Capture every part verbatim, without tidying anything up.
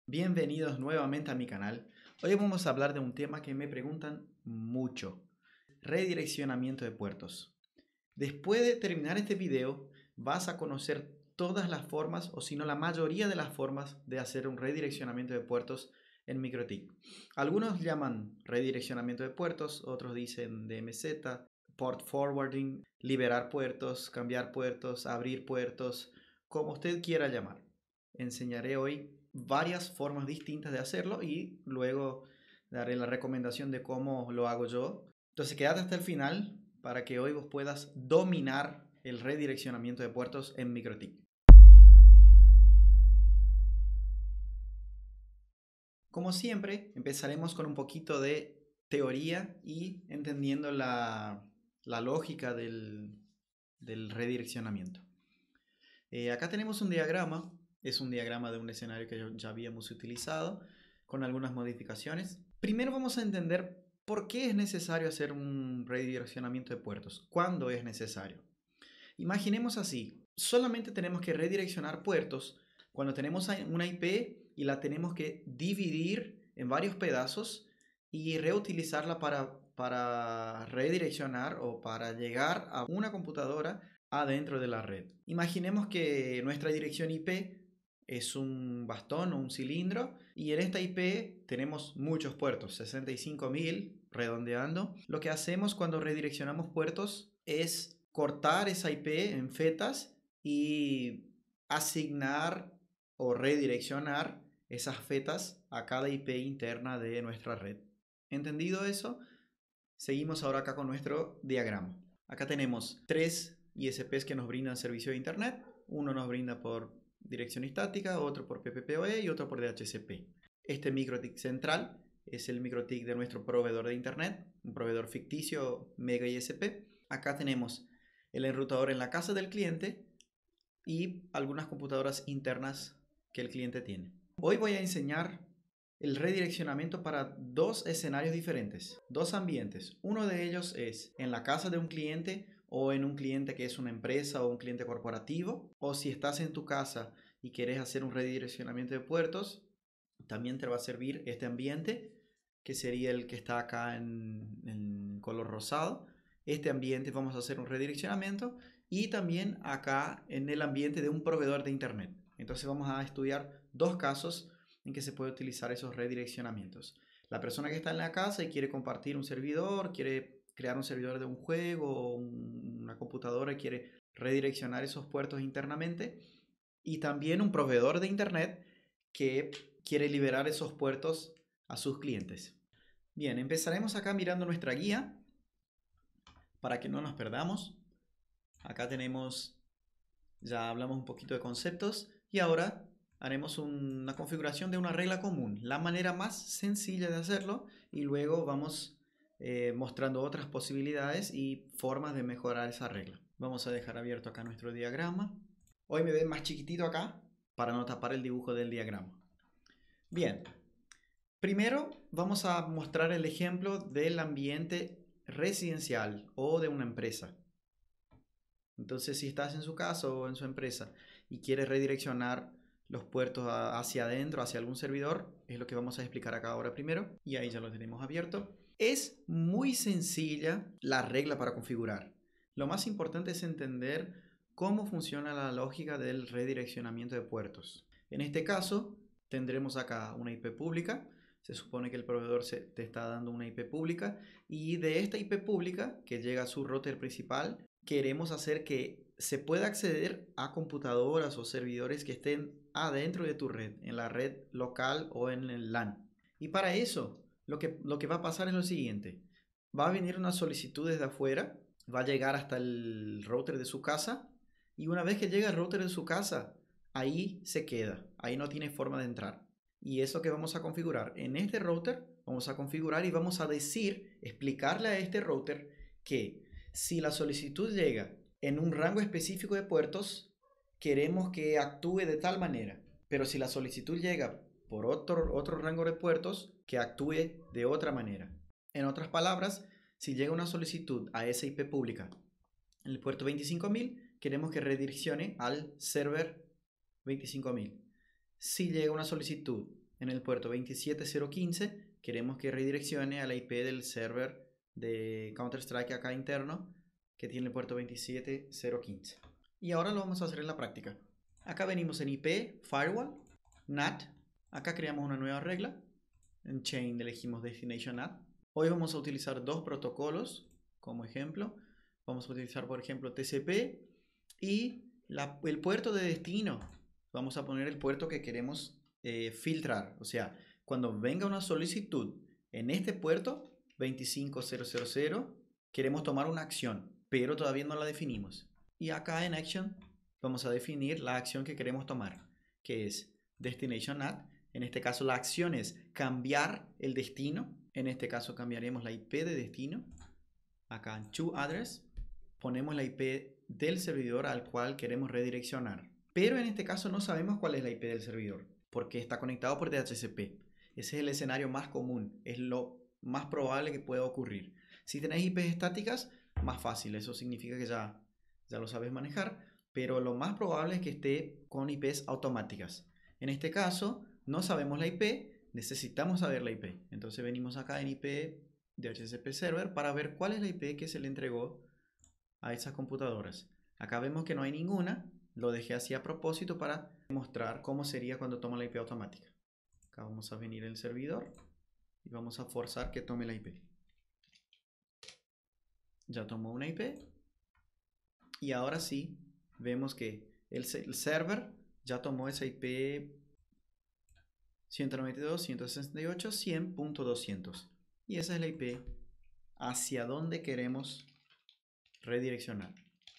Bienvenidos nuevamente a mi canal. Hoy vamos a hablar de un tema que me preguntan mucho: redireccionamiento de puertos. Después de terminar este video vas a conocer todas las formas, o si no la mayoría de las formas de hacer un redireccionamiento de puertos en MikroTik. Algunos llaman redireccionamiento de puertos, otros dicen D M Z, port forwarding, liberar puertos, cambiar puertos, abrir puertos, como usted quiera llamar. Enseñaré hoy varias formas distintas de hacerlo y luego daré la recomendación de cómo lo hago yo. Entonces quédate hasta el final para que hoy vos puedas dominar el redireccionamiento de puertos en MikroTik. Como siempre, empezaremos con un poquito de teoría y entendiendo la, la lógica del, del redireccionamiento. Eh, acá tenemos un diagrama. Es un diagrama de un escenario que ya habíamos utilizado con algunas modificaciones. Primero vamos a entender por qué es necesario hacer un redireccionamiento de puertos. ¿Cuándo es necesario? Imaginemos así: solamente tenemos que redireccionar puertos cuando tenemos una I P y la tenemos que dividir en varios pedazos y reutilizarla para, para redireccionar o para llegar a una computadora adentro de la red. Imaginemos que nuestra dirección I P es un bastón o un cilindro y en esta I P tenemos muchos puertos, sesenta y cinco mil redondeando. Lo que hacemos cuando redireccionamos puertos es cortar esa I P en fetas y asignar o redireccionar esas fetas a cada I P interna de nuestra red. ¿Entendido eso? Seguimos ahora acá con nuestro diagrama. Acá tenemos tres I S Ps que nos brindan servicio de internet. Uno nos brinda por dirección estática, otro por P P P oE y otro por D H C P. Este MikroTik central es el MikroTik de nuestro proveedor de internet, un proveedor ficticio Mega I S P. Acá tenemos el enrutador en la casa del cliente y algunas computadoras internas que el cliente tiene. Hoy voy a enseñar el redireccionamiento para dos escenarios diferentes, dos ambientes. Uno de ellos es en la casa de un cliente o en un cliente que es una empresa o un cliente corporativo, o si estás en tu casa y quieres hacer un redireccionamiento de puertos, también te va a servir este ambiente, que sería el que está acá en, en color rosado. Este ambiente vamos a hacer un redireccionamiento, y también acá en el ambiente de un proveedor de internet. Entonces vamos a estudiar dos casos en que se puede utilizar esos redireccionamientos. La persona que está en la casa y quiere compartir un servidor, quiere crear un servidor de un juego o un, una computadora y quiere redireccionar esos puertos internamente. Y también un proveedor de internet que quiere liberar esos puertos a sus clientes. Bien, empezaremos acá mirando nuestra guía para que no nos perdamos. Acá tenemos, ya hablamos un poquito de conceptos y ahora haremos una configuración de una regla común, la manera más sencilla de hacerlo, y luego vamos eh, mostrando otras posibilidades y formas de mejorar esa regla. Vamos a dejar abierto acá nuestro diagrama. Hoy me ven más chiquitito acá para no tapar el dibujo del diagrama. Bien, primero vamos a mostrar el ejemplo del ambiente residencial o de una empresa. Entonces, si estás en su casa o en su empresa y quieres redireccionar los puertos hacia adentro, hacia algún servidor, es lo que vamos a explicar acá ahora primero, y ahí ya lo tenemos abierto. Es muy sencilla la regla para configurar. Lo más importante es entender cómo funciona la lógica del redireccionamiento de puertos. En este caso, tendremos acá una I P pública. Se supone que el proveedor se te está dando una I P pública, y de esta I P pública que llega a su router principal, queremos hacer que se pueda acceder a computadoras o servidores que estén adentro de tu red, en la red local o en el LAN. Y para eso, lo que, lo que va a pasar es lo siguiente: va a venir una solicitud desde afuera, va a llegar hasta el router de su casa, y una vez que llega al router de su casa, ahí se queda, ahí no tiene forma de entrar. Y eso que vamos a configurar en este router, vamos a configurar y vamos a decir, explicarle a este router que si la solicitud llega en un rango específico de puertos, queremos que actúe de tal manera. Pero si la solicitud llega por otro, otro rango de puertos, que actúe de otra manera. En otras palabras, si llega una solicitud a esa I P pública en el puerto veinticinco mil, queremos que redireccione al server veinticinco mil. Si llega una solicitud En el puerto veintisiete cero quince queremos que redireccione a la I P del server de Counter-Strike acá interno, que tiene el puerto veintisiete cero quince. Y ahora lo vamos a hacer en la práctica. Acá venimos en I P, Firewall, N A T. Acá creamos una nueva regla. En Chain elegimos Destination N A T. Hoy vamos a utilizar dos protocolos como ejemplo. Vamos a utilizar, por ejemplo, T C P y la, el puerto de destino. Vamos a poner el puerto que queremos eh, filtrar. O sea, cuando venga una solicitud en este puerto veinticinco mil, queremos tomar una acción, pero todavía no la definimos. Y acá en Action vamos a definir la acción que queremos tomar, que es Destination N A T. En este caso la acción es cambiar el destino. En este caso cambiaremos la I P de destino. Acá en To Address ponemos la I P del servidor al cual queremos redireccionar. Pero en este caso no sabemos cuál es la I P del servidor, porque está conectado por D H C P. Ese es el escenario más común, es lo más probable que pueda ocurrir. Si tenéis I Ps estáticas, más fácil, eso significa que ya, ya lo sabes manejar, pero lo más probable es que esté con I Ps automáticas. En este caso, no sabemos la I P, necesitamos saber la I P. Entonces venimos acá en I P D H C P Server para ver cuál es la I P que se le entregó a esas computadoras. Acá vemos que no hay ninguna, lo dejé así a propósito para mostrar cómo sería cuando toma la I P automática. Acá vamos a venir el servidor y vamos a forzar que tome la I P. Ya tomó una I P y ahora sí vemos que el, el server ya tomó esa I P ciento noventa y dos, ciento sesenta y ocho, cien punto doscientos y esa es la I P hacia donde queremos redireccionar.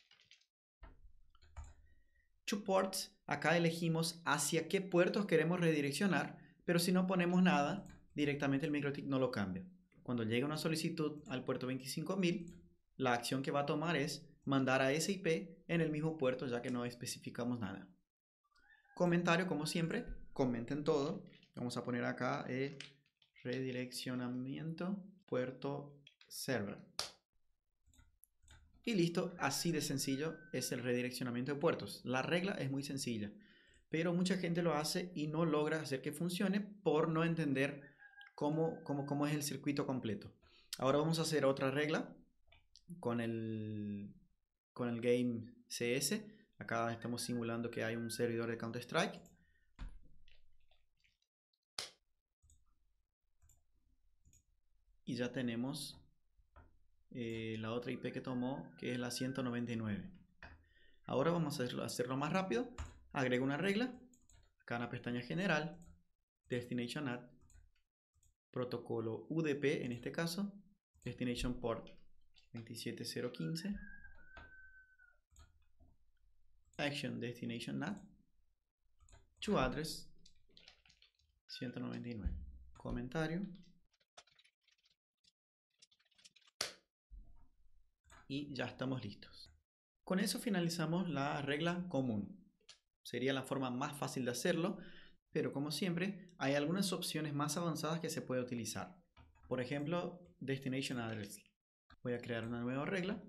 To ports, acá elegimos hacia qué puertos queremos redireccionar, pero si no ponemos nada, directamente el MikroTik no lo cambia. Cuando llega una solicitud al puerto veinticinco mil, la acción que va a tomar es mandar a ese I P en el mismo puerto, ya que no especificamos nada. Comentario, como siempre, comenten todo. Vamos a poner acá eh, redireccionamiento puerto server. Y listo, así de sencillo es el redireccionamiento de puertos. La regla es muy sencilla, pero mucha gente lo hace y no logra hacer que funcione por no entender cómo, cómo, cómo es el circuito completo. Ahora vamos a hacer otra regla con el, con el Game C S. Acá estamos simulando que hay un servidor de Counter-Strike. Y ya tenemos eh, la otra I P que tomó, que es la ciento noventa y nueve. Ahora vamos a hacerlo, hacerlo más rápido. Agrego una regla. Acá en la pestaña general, Destination N A T, protocolo U D P en este caso, Destination Port veintisiete cero quince, Action Destination N A T, To Address ciento noventa y nueve, comentario y ya estamos listos. Con eso finalizamos la regla común. Sería la forma más fácil de hacerlo, pero como siempre hay algunas opciones más avanzadas que se puede utilizar. Por ejemplo, Destination Address. Voy a crear una nueva regla.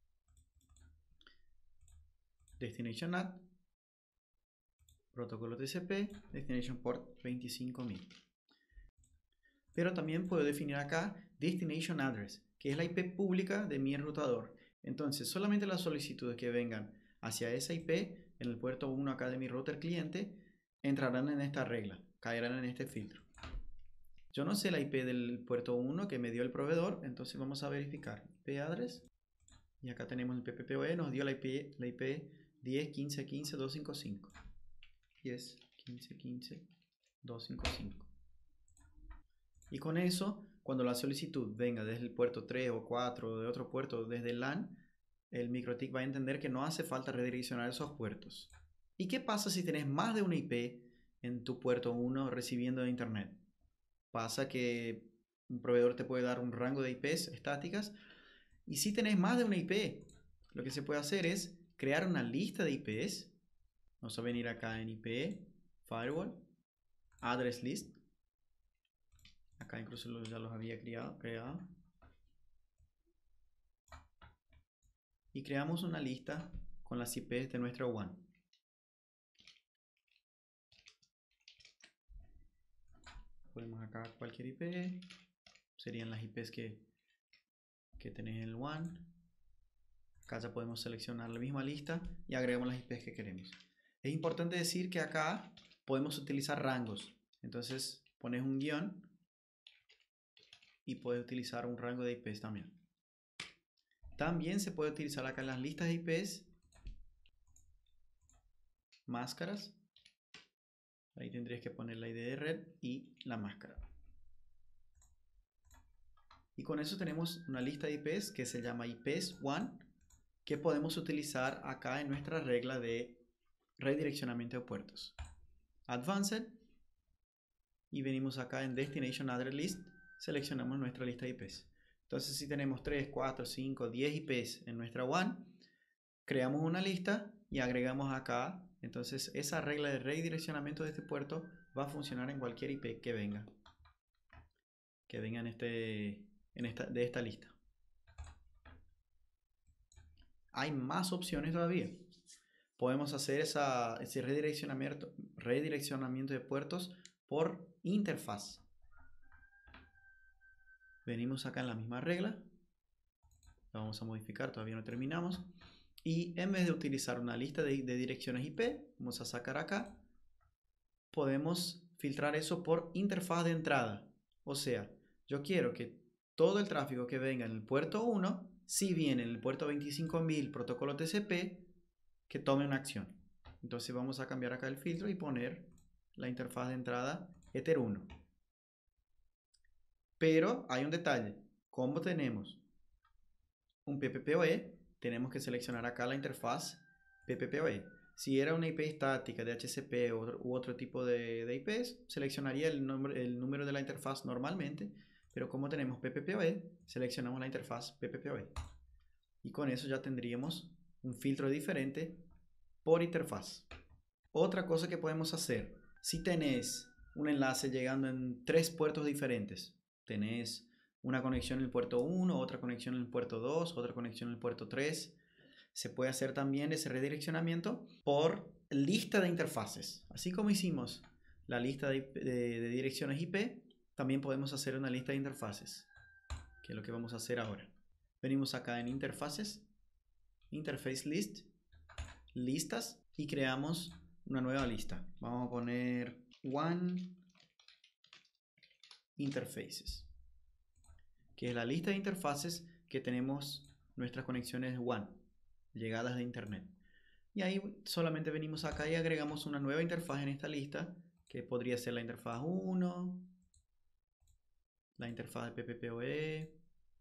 Destination N A T, protocolo T C P, Destination Port veinticinco mil. Pero también puedo definir acá Destination Address, que es la I P pública de mi enrutador. Entonces, solamente las solicitudes que vengan hacia esa I P en el puerto uno acá de mi router cliente entrarán en esta regla, caerán en este filtro. Yo no sé la I P del puerto uno que me dio el proveedor, entonces vamos a verificar I P address y acá tenemos el P P P O E, nos dio la I P, la I P diez punto quince punto quince punto doscientos cincuenta y cinco. diez punto quince punto quince punto doscientos cincuenta y cinco. Y con eso, cuando la solicitud venga desde el puerto tres o cuatro o de otro puerto desde el LAN, el MikroTik va a entender que no hace falta redireccionar esos puertos. ¿Y qué pasa si tenés más de una I P en tu puerto uno recibiendo de internet? Pasa que un proveedor te puede dar un rango de I Ps estáticas y si tenés más de una I P, lo que se puede hacer es crear una lista de I Ps. Vamos a venir acá en I P, Firewall, Address List. Acá incluso ya los había creado, creado. Y creamos una lista con las I Ps de nuestro WAN. ponemos acá cualquier I P. Serían las I Ps que, que tenés en el WAN. Acá ya podemos seleccionar la misma lista y agregamos las I Ps que queremos. Es importante decir que acá podemos utilizar rangos. Entonces pones un guión y puedes utilizar un rango de I Ps también. También se puede utilizar acá en las listas de I Ps máscaras. Ahí tendrías que poner la I D de red y la máscara. Y con eso tenemos una lista de I Ps que se llama I Ps WAN, que podemos utilizar acá en nuestra regla de redireccionamiento de puertos. Advanced. Y venimos acá en Destination Address List. Seleccionamos nuestra lista de I Ps. Entonces si tenemos tres, cuatro, cinco, diez I Ps en nuestra WAN, creamos una lista y agregamos acá. Entonces esa regla de redireccionamiento de este puerto va a funcionar en cualquier I P que venga. Que venga en este, en esta, de esta lista. Hay más opciones todavía. Podemos hacer esa, ese redireccionamiento, redireccionamiento de puertos por interfaz. Venimos acá en la misma regla. La vamos a modificar, todavía no terminamos. Y en vez de utilizar una lista de, de direcciones I P, vamos a sacar acá. Podemos filtrar eso por interfaz de entrada. O sea, yo quiero que todo el tráfico que venga en el puerto uno, si viene en el puerto veinticinco mil protocolo T C P, que tome una acción. Entonces vamos a cambiar acá el filtro y poner la interfaz de entrada Ether uno. Pero hay un detalle. Como tenemos un P P P O E, tenemos que seleccionar acá la interfaz P P P O E. Si era una I P estática de H C P u otro, u otro tipo de, de I Ps, seleccionaría el, nombre, el número de la interfaz normalmente. Pero como tenemos P P P O E, seleccionamos la interfaz P P P O E. Y con eso ya tendríamos un filtro diferente por interfaz. Otra cosa que podemos hacer, si tenés un enlace llegando en tres puertos diferentes, tenés una conexión en el puerto uno, otra conexión en el puerto dos, otra conexión en el puerto tres, se puede hacer también ese redireccionamiento por lista de interfaces. Así como hicimos la lista de, de, de direcciones I P, también podemos hacer una lista de interfaces, que es lo que vamos a hacer ahora. Venimos acá en interfaces, interface list, listas, y creamos una nueva lista. Vamos a poner WAN interfaces, que es la lista de interfaces que tenemos nuestras conexiones WAN, llegadas de internet. Y ahí solamente venimos acá y agregamos una nueva interfaz en esta lista, que podría ser la interfaz uno, la interfaz de P P P O E.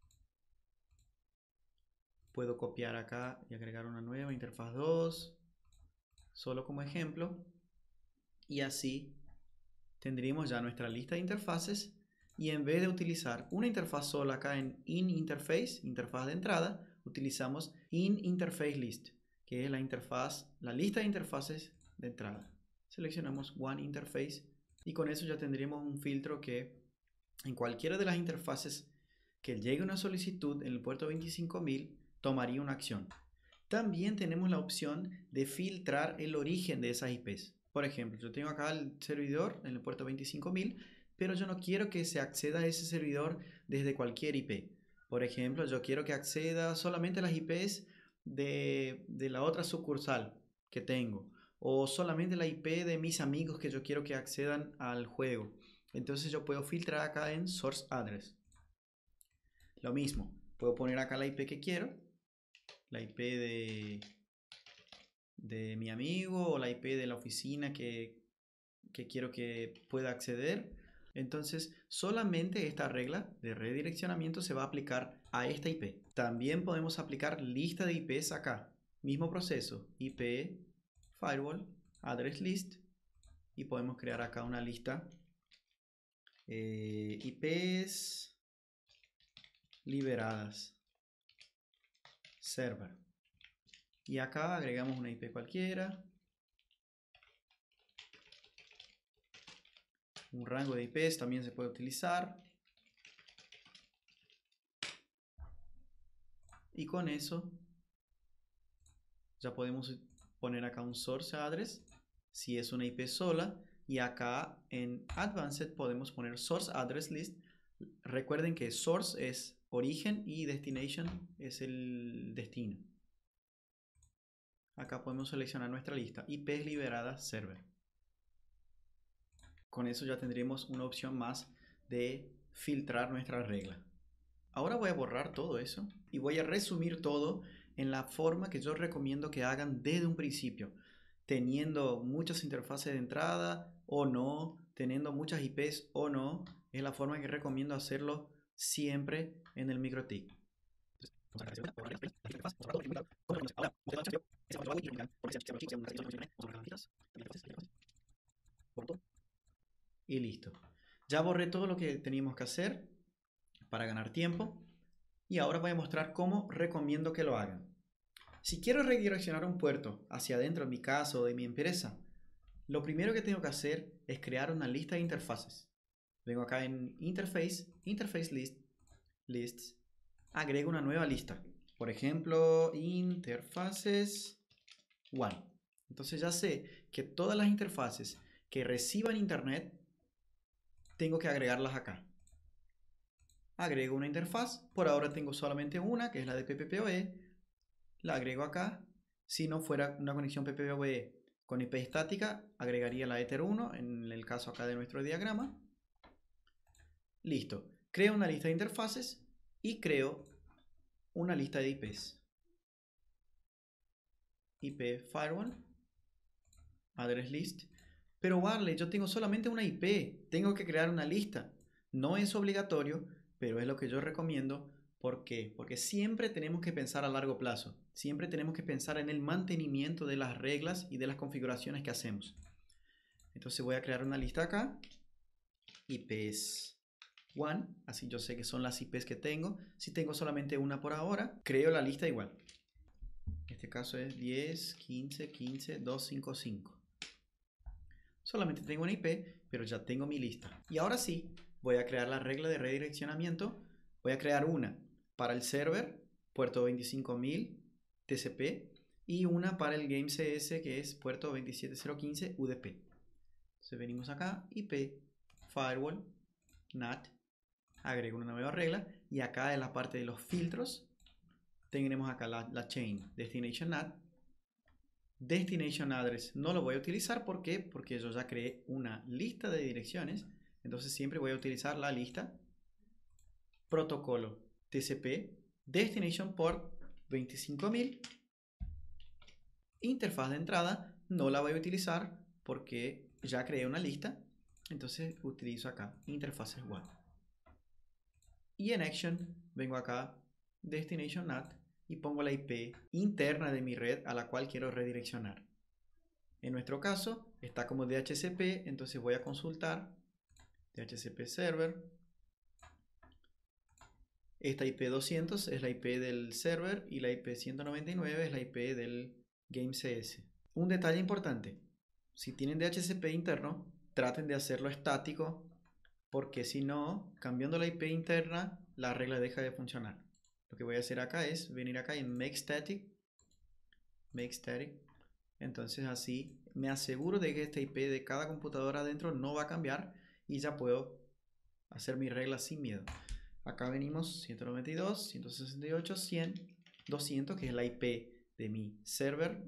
Puedo copiar acá y agregar una nueva interfaz dos, solo como ejemplo. Y así tendríamos ya nuestra lista de interfaces. Y en vez de utilizar una interfaz sola acá en InInterface, interfaz de entrada, utilizamos InInterfaceList, que es la interfaz, la lista de interfaces de entrada. Seleccionamos One Interface y con eso ya tendríamos un filtro que en cualquiera de las interfaces que llegue una solicitud en el puerto veinticinco mil tomaría una acción. También tenemos la opción de filtrar el origen de esas I Ps. Por ejemplo, yo tengo acá el servidor en el puerto veinticinco mil, pero yo no quiero que se acceda a ese servidor desde cualquier I P. Por ejemplo, yo quiero que acceda solamente a las I Ps de, de la otra sucursal que tengo, o solamente la I P de mis amigos que yo quiero que accedan al juego. Entonces yo puedo filtrar acá en Source Address. Lo mismo, puedo poner acá la I P que quiero, la I P de, de mi amigo o la I P de la oficina que, que quiero que pueda acceder. Entonces solamente esta regla de redireccionamiento se va a aplicar a esta I P. También podemos aplicar lista de I Ps acá. Mismo proceso, I P, firewall, address list, y podemos crear acá una lista. Eh, I Ps liberadas, server. Y acá agregamos una I P cualquiera. Un rango de I Ps también se puede utilizar. Y con eso ya podemos poner acá un source address. Si es una I P sola, y acá en Advanced podemos poner Source Address List. Recuerden que Source es origen y Destination es el destino. Acá podemos seleccionar nuestra lista. I Ps liberadas server. Con eso ya tendremos una opción más de filtrar nuestra regla. Ahora voy a borrar todo eso y voy a resumir todo en la forma que yo recomiendo que hagan desde un principio, teniendo muchas interfaces de entrada o no, teniendo muchas I Ps o no. Es la forma que recomiendo hacerlo siempre en el MikroTik. Y listo. Ya borré todo lo que teníamos que hacer para ganar tiempo. Y ahora voy a mostrar cómo recomiendo que lo hagan. Si quiero redireccionar un puerto hacia adentro, en mi caso o de mi empresa, lo primero que tengo que hacer es crear una lista de interfaces. Vengo acá en Interface, Interface List, Lists, agrego una nueva lista. Por ejemplo, Interfaces uno. Entonces ya sé que todas las interfaces que reciban internet tengo que agregarlas acá. Agrego una interfaz, por ahora tengo solamente una, que es la de P P P O E, la agrego acá. Si no fuera una conexión P P P O E con I P estática, agregaría la Ether uno, en el caso acá de nuestro diagrama. Listo, creo una lista de interfaces y creo una lista de I Ps. I P Firewall, Address List. Pero vale, yo tengo solamente una I P, tengo que crear una lista. No es obligatorio, pero es lo que yo recomiendo. ¿Por qué? Porque siempre tenemos que pensar a largo plazo. Siempre tenemos que pensar en el mantenimiento de las reglas y de las configuraciones que hacemos. Entonces voy a crear una lista acá. I Ps uno, así yo sé que son las I Ps que tengo. Si tengo solamente una por ahora, creo la lista igual. En este caso es diez, quince, quince, doscientos cincuenta y cinco. Solamente tengo una I P, pero ya tengo mi lista. Y ahora sí, voy a crear la regla de redireccionamiento. Voy a crear una para el server, puerto veinticinco mil T C P, y una para el Game C S, que es puerto veintisiete mil quince U D P. Entonces venimos acá, I P, Firewall, N A T, agrego una nueva regla, y acá en la parte de los filtros, tenemos acá la, la chain Destination N A T. Destination Address no lo voy a utilizar. ¿Por qué? Porque yo ya creé una lista de direcciones. Entonces siempre voy a utilizar la lista protocolo T C P Destination Port veinticinco mil. Interfaz de entrada no la voy a utilizar porque ya creé una lista. Entonces utilizo acá interfaces uno. Y en Action vengo acá Destination N A T y pongo la I P interna de mi red a la cual quiero redireccionar. En nuestro caso está como D H C P, entonces voy a consultar D H C P Server. Esta I P doscientos es la I P del server y la I P ciento noventa y nueve es la I P del Game C S. Un detalle importante, si tienen D H C P interno, traten de hacerlo estático, porque si no, cambiando la I P interna, la regla deja de funcionar. Lo que voy a hacer acá es venir acá en Make Static, Make Static. Entonces así me aseguro de que esta I P de cada computadora adentro no va a cambiar y ya puedo hacer mi regla sin miedo. Acá venimos ciento noventa y dos, ciento sesenta y ocho, cien, doscientos, que es la I P de mi server.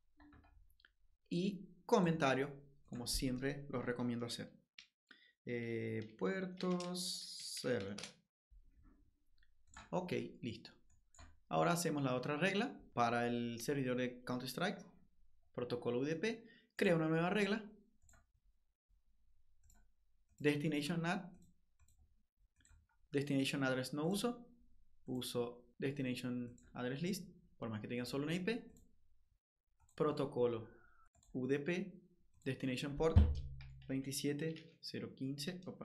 Y comentario, como siempre los recomiendo hacer. Eh, puertos server. Ok, listo. Ahora hacemos la otra regla para el servidor de Counter-Strike. Protocolo U D P. Creo una nueva regla. Destination N A T. Destination Address no uso. Uso Destination Address List, por más que tengan solo una I P. Protocolo U D P. Destination Port veintisiete mil quince. Opa,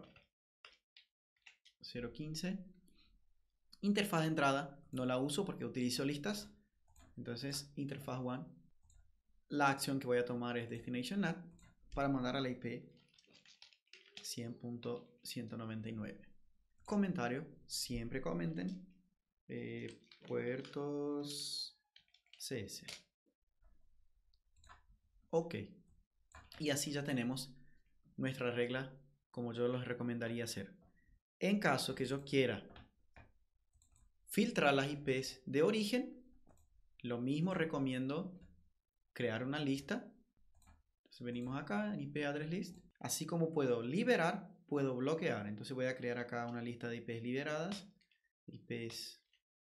cero quince. Interfaz de entrada no la uso porque utilizo listas. Entonces, interfaz uno. La acción que voy a tomar es Destination N A T para mandar a la I P cien punto ciento noventa y nueve. Comentario, siempre comenten. Eh, puertos C S. Ok. Y así ya tenemos nuestra regla como yo les recomendaría hacer. En caso que yo quiera filtrar las I Pes de origen, lo mismo recomiendo crear una lista. Entonces venimos acá en I P Address List. Así como puedo liberar, puedo bloquear. Entonces voy a crear acá una lista de I Pes liberadas. I Pes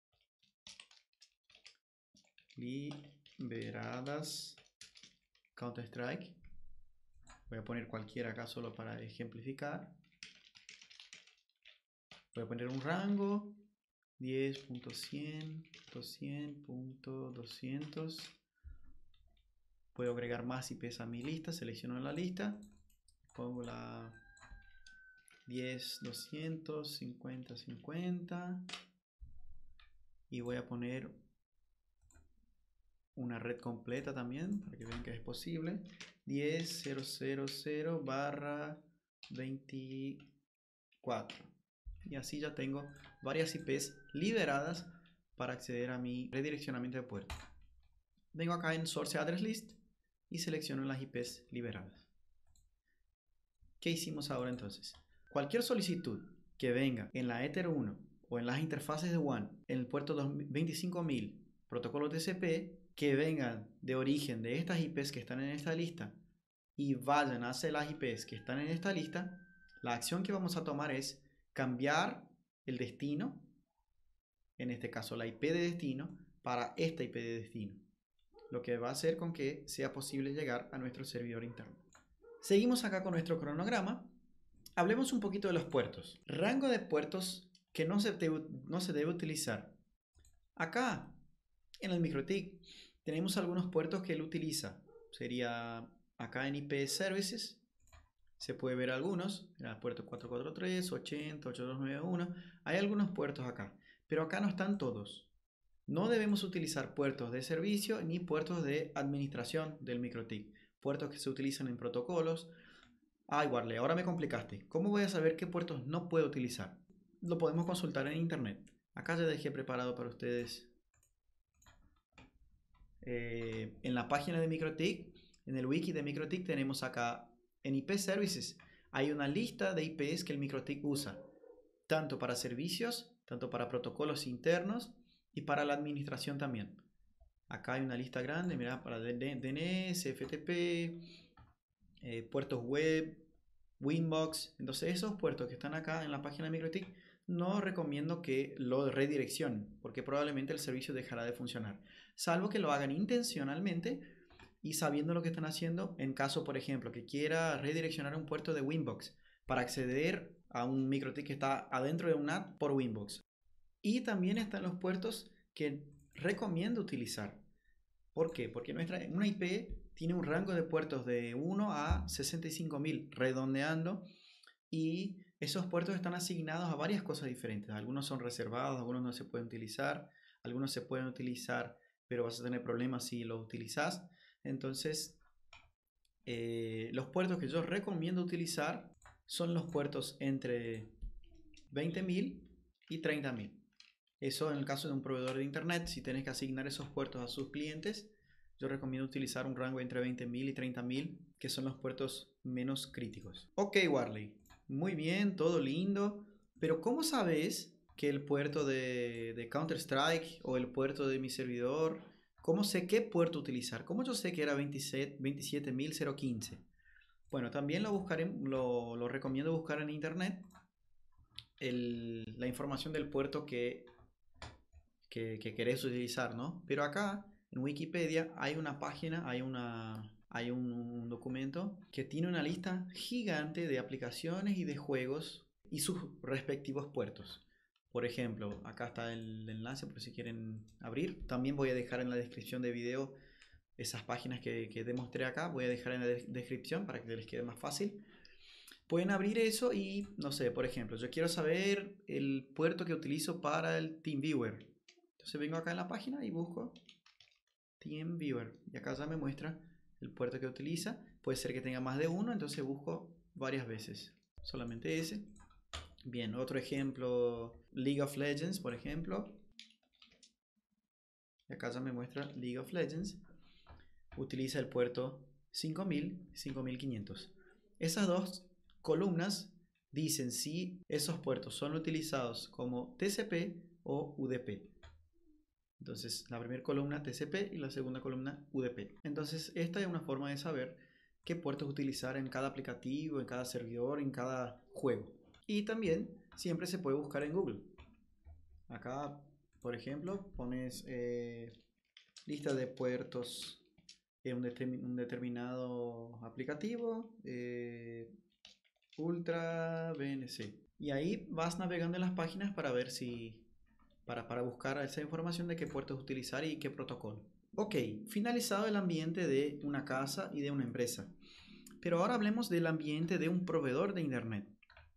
liberadas Counter-Strike. Voy a poner cualquiera acá solo para ejemplificar. Voy a poner un rango diez punto cien punto cien punto doscientos. Puedo agregar más I Pes a mi lista. Selecciono la lista. Pongo la diez, doscientos, cincuenta, cincuenta. Y voy a poner una red completa también, para que vean que es posible. diez punto cero barra veinticuatro. Y así ya tengo varias I Pes liberadas para acceder a mi redireccionamiento de puerto. Vengo acá en Source Address List y selecciono las I Pes liberadas. ¿Qué hicimos ahora entonces? Cualquier solicitud que venga en la Ether uno o en las interfaces de WAN en el puerto veinticinco mil protocolo T C P que vengan de origen de estas I Pes que están en esta lista y vayan hacia las I Pes que están en esta lista, la acción que vamos a tomar es cambiar el destino, en este caso la I P de destino, para esta I P de destino, lo que va a hacer con que sea posible llegar a nuestro servidor interno. Seguimos acá con nuestro cronograma. Hablemos un poquito de los puertos. Rango de puertos que no se, te, no se debe utilizar. Acá en el MikroTik tenemos algunos puertos que él utiliza. Sería acá en I P Services. Se puede ver algunos. Mira, puerto cuatro cuatro tres, ochenta, ochenta y dos noventa y uno. Hay algunos puertos acá. Pero acá no están todos. No debemos utilizar puertos de servicio ni puertos de administración del MikroTik. Puertos que se utilizan en protocolos. Ay, Warley, ahora me complicaste. ¿Cómo voy a saber qué puertos no puedo utilizar? Lo podemos consultar en internet. Acá ya dejé preparado para ustedes. Eh, en la página de MikroTik, en el wiki de MikroTik, tenemos acá en I P Services. Hay una lista de I Pes que el MikroTik usa. Tanto para servicios, tanto para protocolos internos y para la administración también. Acá hay una lista grande, mira, para D N S, F T P, eh, puertos web, Winbox. Entonces esos puertos que están acá en la página de MikroTik no recomiendo que lo redireccionen, porque probablemente el servicio dejará de funcionar, salvo que lo hagan intencionalmente y sabiendo lo que están haciendo. En caso, por ejemplo, que quiera redireccionar un puerto de Winbox para acceder a un MikroTik que está adentro de un N A T por Winbox. Y también están los puertos que recomiendo utilizar. ¿Por qué? Porque nuestra, una I P tiene un rango de puertos de uno a sesenta y cinco mil, redondeando, y esos puertos están asignados a varias cosas diferentes. Algunos son reservados, algunos no se pueden utilizar, algunos se pueden utilizar, pero vas a tener problemas si los utilizas. Entonces, eh, los puertos que yo recomiendo utilizar son los puertos entre veinte mil y treinta mil. Eso en el caso de un proveedor de internet. Si tenés que asignar esos puertos a sus clientes, yo recomiendo utilizar un rango entre veinte mil y treinta mil, que son los puertos menos críticos. Ok, Warley, muy bien, todo lindo, pero ¿cómo sabes que el puerto de, de Counter-Strike o el puerto de mi servidor, cómo sé qué puerto utilizar? ¿Cómo yo sé que era veintisiete mil quince? Bueno, también lo, buscaré, lo, lo recomiendo buscar en internet, el, la información del puerto que, que, que querés utilizar, ¿no? Pero acá en Wikipedia hay una página, hay, una, hay un, un documento que tiene una lista gigante de aplicaciones y de juegos y sus respectivos puertos. Por ejemplo, acá está el enlace por si quieren abrir. También voy a dejar en la descripción de video esas páginas que, que demostré acá. Voy a dejar en la de descripción para que les quede más fácil. Pueden abrir eso y, no sé, por ejemplo, yo quiero saber el puerto que utilizo para el TeamViewer. Entonces vengo acá en la página y busco TeamViewer. Y acá ya me muestra el puerto que utiliza. Puede ser que tenga más de uno, entonces busco varias veces. Solamente ese. Bien, otro ejemplo, League of Legends, por ejemplo. Y acá ya me muestra League of Legends. Utiliza el puerto cinco mil, cinco mil quinientos. esas dos columnas dicen si esos puertos son utilizados como T C P o U D P. Entonces, la primera columna T C P y la segunda columna U D P. Entonces, esta es una forma de saber qué puertos utilizar en cada aplicativo, en cada servidor, en cada juego. Y también siempre se puede buscar en Google. Acá, por ejemplo, pones eh, lista de puertos en un, determin un determinado aplicativo, eh, Ultra V N C. Y ahí vas navegando en las páginas para ver si... Para, para buscar esa información de qué puertos utilizar y qué protocolo. Ok, finalizado el ambiente de una casa y de una empresa. Pero ahora hablemos del ambiente de un proveedor de Internet.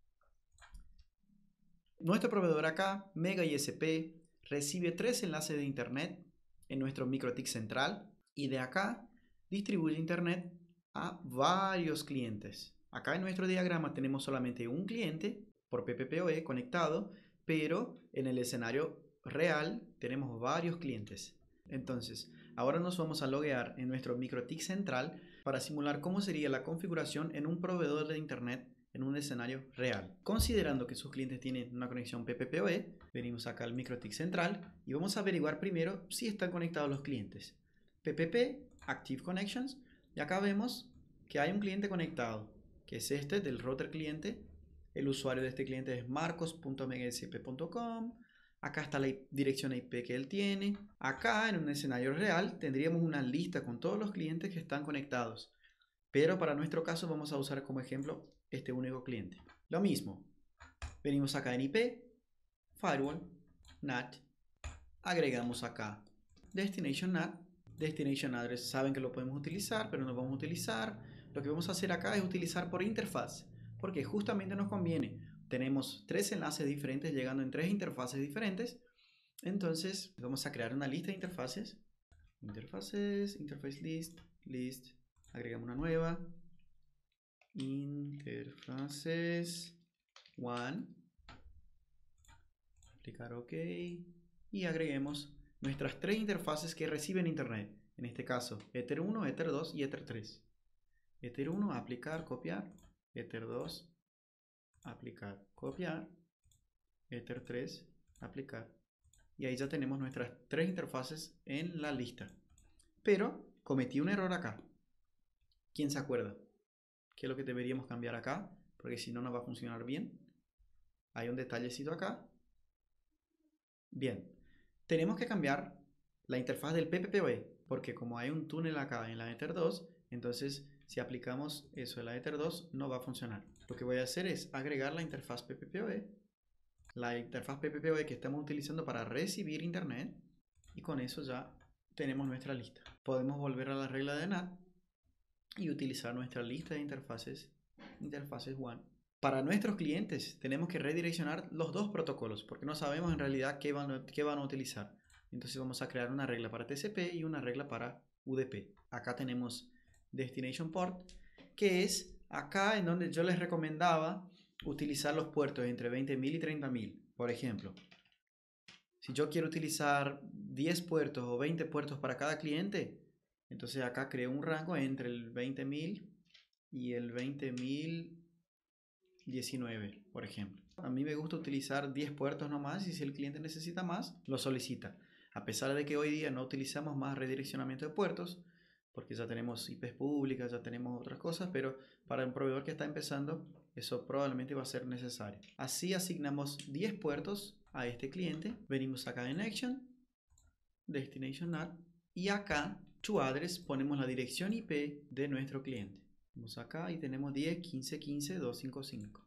Nuestro proveedor acá, Mega I S P, recibe tres enlaces de Internet en nuestro MikroTik central y de acá distribuye Internet a varios clientes. Acá en nuestro diagrama tenemos solamente un cliente por P P P O E conectado, pero en el escenario real tenemos varios clientes. Entonces, ahora nos vamos a loguear en nuestro MikroTik central para simular cómo sería la configuración en un proveedor de Internet en un escenario real. Considerando que sus clientes tienen una conexión P P P O E, venimos acá al MikroTik central y vamos a averiguar primero si están conectados los clientes. P P P, Active Connections, y acá vemos que hay un cliente conectado, que es este del router cliente. El usuario de este cliente es marcos punto mega i s p punto com. Acá está la dirección I P que él tiene. Acá en un escenario real tendríamos una lista con todos los clientes que están conectados. Pero para nuestro caso vamos a usar como ejemplo este único cliente. Lo mismo. Venimos acá en I P, Firewall, N A T. Agregamos acá Destination N A T. Destination Address saben que lo podemos utilizar, pero no vamos a utilizar. Lo que vamos a hacer acá es utilizar por interfaz, porque justamente nos conviene. Tenemos tres enlaces diferentes llegando en tres interfaces diferentes. Entonces vamos a crear una lista de interfaces. Interfaces, interface list, list. Agregamos una nueva. Interfaces one. Aplicar OK. Y agreguemos nuestras tres interfaces que reciben Internet. En este caso, Ether uno, Ether dos y Ether tres. Ether uno, aplicar, copiar. Ether dos, aplicar, copiar. Ether tres, aplicar. Y ahí ya tenemos nuestras tres interfaces en la lista. Pero cometí un error acá. ¿Quién se acuerda? ¿Qué es lo que deberíamos cambiar acá? Porque si no, no va a funcionar bien. Hay un detallecito acá. Bien. Tenemos que cambiar la interfaz del P P P O E, porque como hay un túnel acá en la Ether dos, entonces si aplicamos eso en la Ether dos no va a funcionar. Lo que voy a hacer es agregar la interfaz P P P O E, la interfaz P P P O E que estamos utilizando para recibir Internet, y con eso ya tenemos nuestra lista. Podemos volver a la regla de N A T y utilizar nuestra lista de interfaces, interfaces one. Para nuestros clientes tenemos que redireccionar los dos protocolos porque no sabemos en realidad qué van, qué van a utilizar. Entonces vamos a crear una regla para T C P y una regla para U D P. Acá tenemos Destination Port, que es acá en donde yo les recomendaba utilizar los puertos entre veinte mil y treinta mil. Por ejemplo, si yo quiero utilizar diez puertos o veinte puertos para cada cliente, entonces acá creo un rango entre el veinte mil y el veinte mil diecinueve, por ejemplo. A mí me gusta utilizar diez puertos nomás y si el cliente necesita más, lo solicita. A pesar de que hoy día no utilizamos más redireccionamiento de puertos, porque ya tenemos I Pes públicas, ya tenemos otras cosas, pero para un proveedor que está empezando, eso probablemente va a ser necesario. Así asignamos diez puertos a este cliente. Venimos acá en Action, Destination N A T, y acá, To Address, ponemos la dirección I P de nuestro cliente. Vamos acá y tenemos diez, quince, quince, doscientos cincuenta y cinco.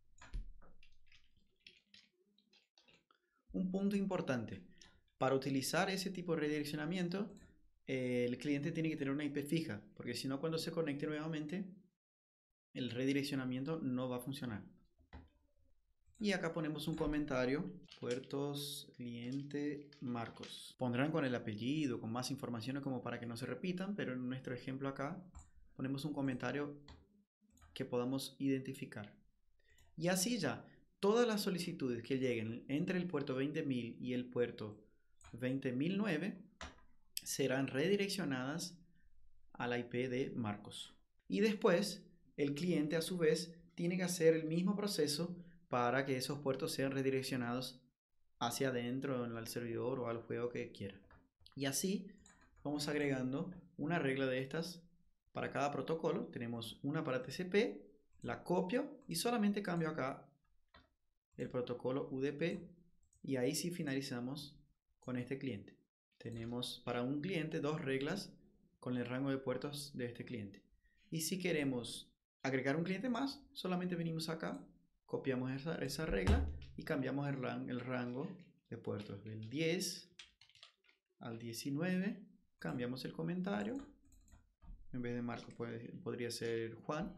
Un punto importante. Para utilizar ese tipo de redireccionamiento, eh, el cliente tiene que tener una I P fija, porque si no, cuando se conecte nuevamente, el redireccionamiento no va a funcionar. Y acá ponemos un comentario, puertos cliente Marcos. Pondrán con el apellido, con más informaciones como para que no se repitan, pero en nuestro ejemplo acá ponemos un comentario que podamos identificar. Y así ya, todas las solicitudes que lleguen entre el puerto veinte mil y el puerto veinte mil nueve serán redireccionadas a la I P de Marcos. Y después, el cliente a su vez tiene que hacer el mismo proceso para que esos puertos sean redireccionados hacia adentro en el servidor o al juego que quiera. Y así vamos agregando una regla de estas para cada protocolo. Tenemos una para T C P, la copio y solamente cambio acá el protocolo U D P y ahí sí finalizamos con este cliente. Tenemos para un cliente dos reglas con el rango de puertos de este cliente. Y si queremos agregar un cliente más, solamente venimos acá, copiamos esa, esa regla y cambiamos el, ran, el rango de puertos del diez al diecinueve. Cambiamos el comentario. En vez de Marco puede, podría ser Juan.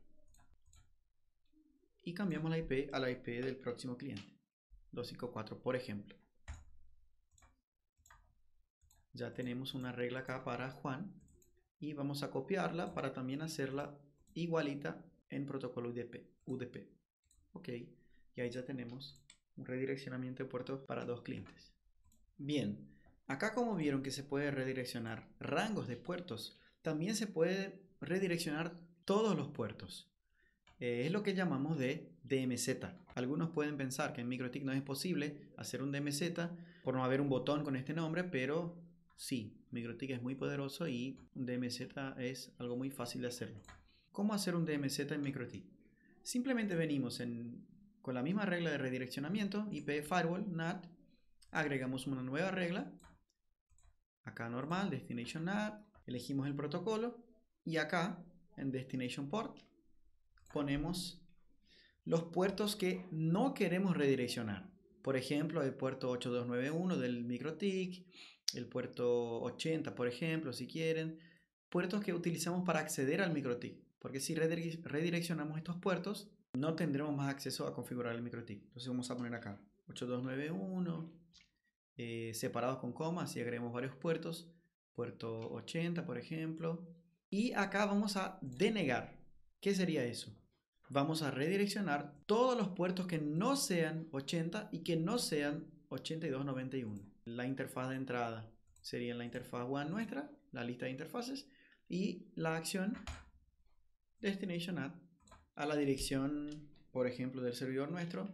Y cambiamos la I P a la I P del próximo cliente. doscientos cincuenta y cuatro, por ejemplo. Ya tenemos una regla acá para Juan. Y vamos a copiarla para también hacerla igualita en protocolo U D P. U D P. Ok. Y ahí ya tenemos un redireccionamiento de puertos para dos clientes. Bien. Acá, como vieron que se puede redireccionar rangos de puertos, también se puede redireccionar todos los puertos. Eh, es lo que llamamos de D M Z. Algunos pueden pensar que en MikroTik no es posible hacer un D M Z por no haber un botón con este nombre, pero sí, MikroTik es muy poderoso y un D M Z es algo muy fácil de hacerlo. ¿Cómo hacer un D M Z en MikroTik? Simplemente venimos en, con la misma regla de redireccionamiento, I P Firewall, N A T, agregamos una nueva regla. Acá normal, Destination N A T, elegimos el protocolo y acá en Destination Port ponemos los puertos que no queremos redireccionar. Por ejemplo, el puerto ocho dos nueve uno del MikroTik, el puerto ochenta, por ejemplo, si quieren. Puertos que utilizamos para acceder al MikroTik. Porque si redireccionamos estos puertos, no tendremos más acceso a configurar el MikroTik. Entonces vamos a poner acá ocho dos nueve uno. Eh, separados con comas y agregamos varios puertos, puerto ochenta por ejemplo, y acá vamos a denegar. ¿Qué sería eso? Vamos a redireccionar todos los puertos que no sean ochenta y que no sean ochenta y dos noventa y uno. La interfaz de entrada sería la interfaz W A N nuestra, la lista de interfaces, y la acción Destination Add a la dirección, por ejemplo, del servidor nuestro.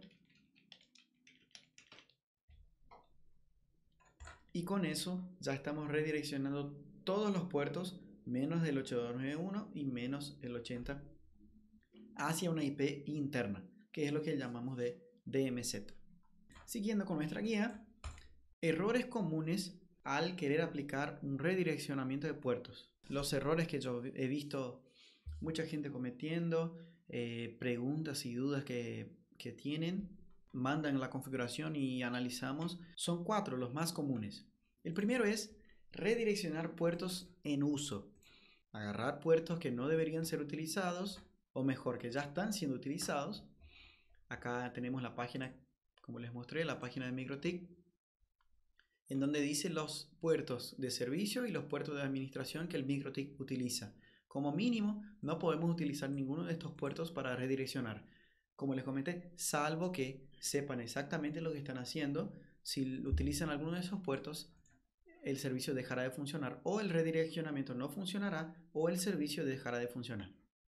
Y con eso ya estamos redireccionando todos los puertos menos del ocho dos nueve uno y menos el ochenta hacia una I P interna, que es lo que llamamos de D M Z. Siguiendo con nuestra guía, errores comunes al querer aplicar un redireccionamiento de puertos. Los errores que yo he visto mucha gente cometiendo, eh, preguntas y dudas que, que tienen, mandan la configuración y analizamos. Son cuatro los más comunes. El primero es redireccionar puertos en uso. Agarrar puertos que no deberían ser utilizados, o mejor, que ya están siendo utilizados. Acá tenemos la página, como les mostré, la página de MikroTik, en donde dice los puertos de servicio y los puertos de administración que el MikroTik utiliza. Como mínimo, no podemos utilizar ninguno de estos puertos para redireccionar. Como les comenté, salvo que sepan exactamente lo que están haciendo. Si utilizan alguno de esos puertos, el servicio dejará de funcionar, o el redireccionamiento no funcionará, o el servicio dejará de funcionar.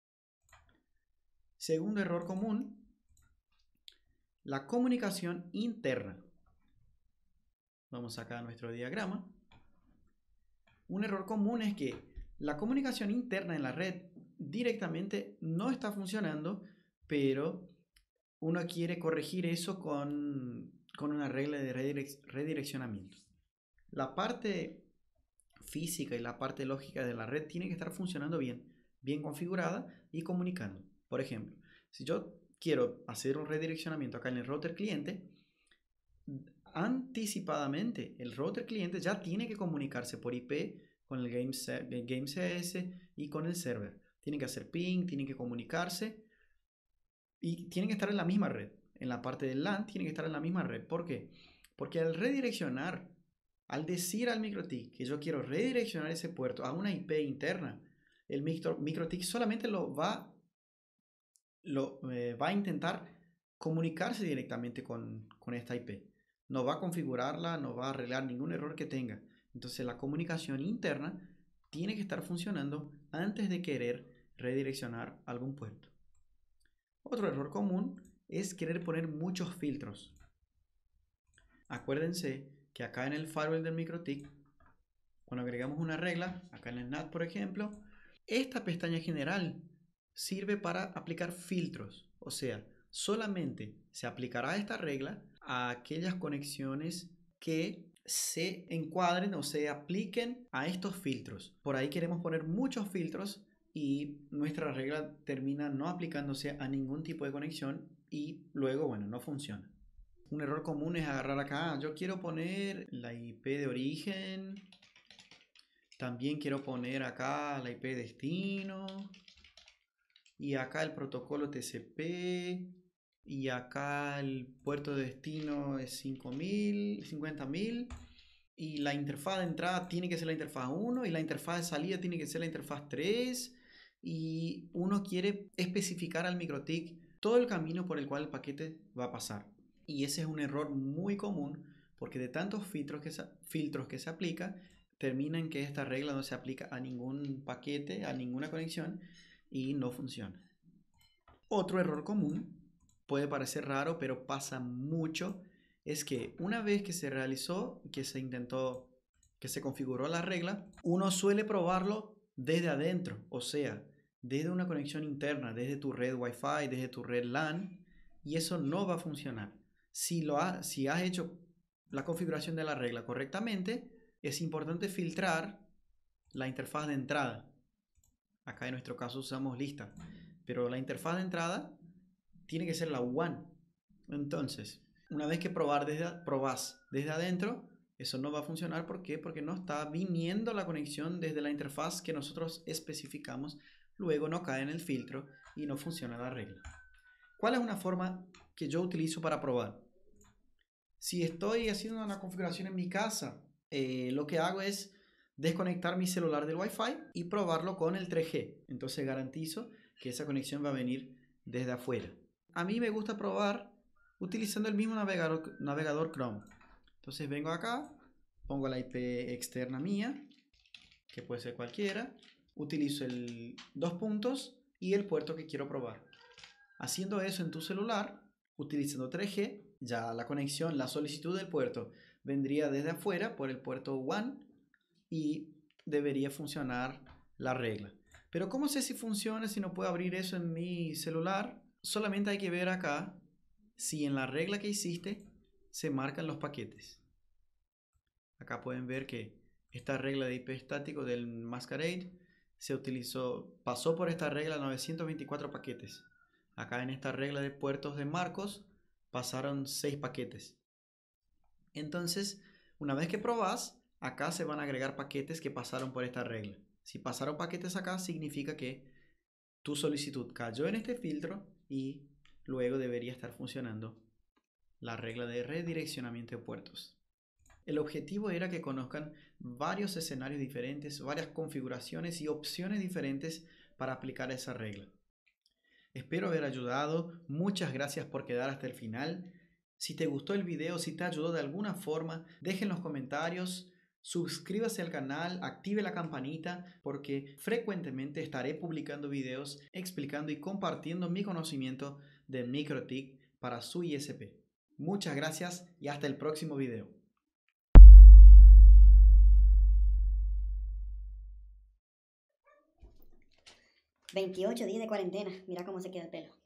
Segundo error común, la comunicación interna. Vamos acá a nuestro diagrama. Un error común es que la comunicación interna en la red directamente no está funcionando, pero uno quiere corregir eso con, con una regla de redirec- redireccionamiento. La parte física y la parte lógica de la red tiene que estar funcionando bien, bien configurada y comunicando. Por ejemplo, si yo quiero hacer un redireccionamiento acá en el router cliente, anticipadamente el router cliente ya tiene que comunicarse por I P con el Game, el Game C S y con el server. Tienen que hacer ping, tienen que comunicarse y tienen que estar en la misma red. En la parte del LAN tienen que estar en la misma red. ¿Por qué? Porque al redireccionar, al decir al MikroTik que yo quiero redireccionar ese puerto a una I P interna, el MikroTik solamente lo va, lo, eh, va a intentar comunicarse directamente con, con esta I P. No va a configurarla, no va a arreglar ningún error que tenga. Entonces la comunicación interna tiene que estar funcionando antes de querer redireccionar algún puerto. Otro error común es querer poner muchos filtros. Acuérdense que acá en el firewall del MikroTik, cuando agregamos una regla, acá en el N A T por ejemplo, esta pestaña general sirve para aplicar filtros. O sea, solamente se aplicará esta regla a aquellas conexiones que se encuadren o se apliquen a estos filtros. Por ahí queremos poner muchos filtros y nuestra regla termina no aplicándose a ningún tipo de conexión y luego, bueno, no funciona. Un error común es agarrar acá, yo quiero poner la I P de origen, también quiero poner acá la I P de destino, y acá el protocolo T C P, y acá el puerto de destino es cinco mil, cincuenta mil, y la interfaz de entrada tiene que ser la interfaz uno, y la interfaz de salida tiene que ser la interfaz tres, y uno quiere especificar al MikroTik todo el camino por el cual el paquete va a pasar. Y ese es un error muy común porque de tantos filtros que se, filtros que se aplica, termina en que esta regla no se aplica a ningún paquete, a ninguna conexión y no funciona. Otro error común, puede parecer raro, pero pasa mucho, es que una vez que se realizó, que se intentó, que se configuró la regla, uno suele probarlo desde adentro, o sea, desde una conexión interna, desde tu red Wi-Fi, desde tu red LAN, y eso no va a funcionar. Si, lo ha, si has hecho la configuración de la regla correctamente, es importante filtrar la interfaz de entrada. Acá en nuestro caso usamos lista, pero la interfaz de entrada tiene que ser la WAN. Entonces, una vez que probar desde, probás desde adentro, eso no va a funcionar. ¿Por qué? Porque no está viniendo la conexión desde la interfaz que nosotros especificamos. Luego no cae en el filtro y no funciona la regla. ¿Cuál es una forma que yo utilizo para probar? Si estoy haciendo una configuración en mi casa, eh, lo que hago es desconectar mi celular del Wi-Fi y probarlo con el tres G. Entonces garantizo que esa conexión va a venir desde afuera. A mí me gusta probar utilizando el mismo navegador, navegador Chrome. Entonces vengo acá, pongo la I P externa mía, que puede ser cualquiera, utilizo el dos puntos y el puerto que quiero probar. Haciendo eso en tu celular, utilizando tres G, ya la conexión, la solicitud del puerto vendría desde afuera por el puerto WAN y debería funcionar la regla. Pero ¿cómo sé si funciona si no puedo abrir eso en mi celular? Solamente hay que ver acá si en la regla que hiciste se marcan los paquetes. Acá pueden ver que esta regla de I P estático del Masquerade se utilizó, pasó por esta regla novecientos veinticuatro paquetes. Acá en esta regla de puertos de Marcos pasaron seis paquetes. Entonces, una vez que probás, acá se van a agregar paquetes que pasaron por esta regla. Si pasaron paquetes acá, significa que tu solicitud cayó en este filtro y luego debería estar funcionando la regla de redireccionamiento de puertos. El objetivo era que conozcan varios escenarios diferentes, varias configuraciones y opciones diferentes para aplicar esa regla. Espero haber ayudado, muchas gracias por quedar hasta el final. Si te gustó el video, si te ayudó de alguna forma, dejen los comentarios, suscríbase al canal, active la campanita porque frecuentemente estaré publicando videos explicando y compartiendo mi conocimiento de MikroTik para su I S P. Muchas gracias y hasta el próximo video. veintiocho días de cuarentena, mira cómo se queda el pelo.